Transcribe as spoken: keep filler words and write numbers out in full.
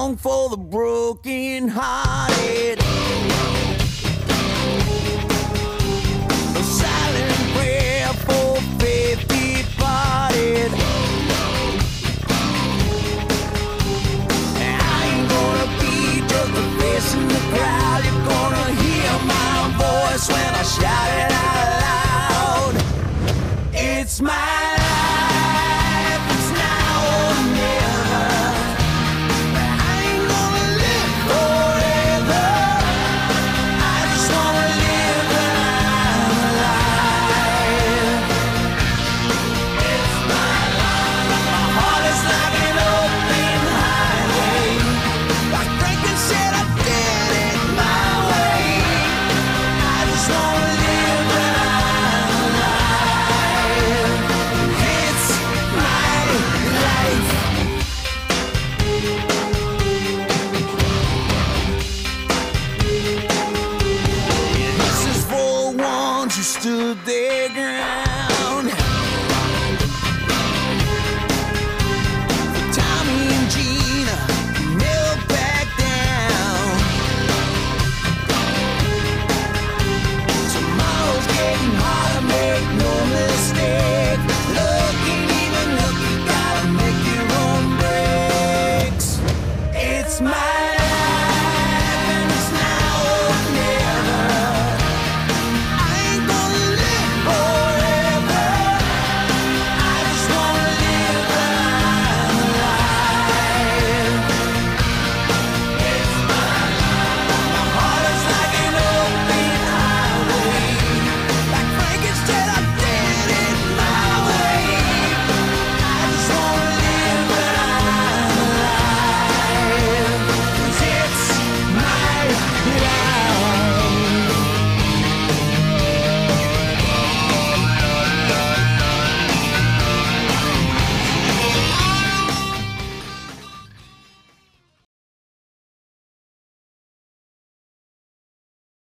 song for the broken hearted. A silent prayer for faith departed. I ain't gonna be just a face in the crowd. You're gonna hear my voice when I shout it out loud. It's my life, it's now or never. I ain't gonna live forever. I just wanna live when I'm alive. It's my life. My heart is like an open highway. Like Franklin said, I did it my way. I just wanna live when I'm alive. It's my life. This is for the ones who stood their ground.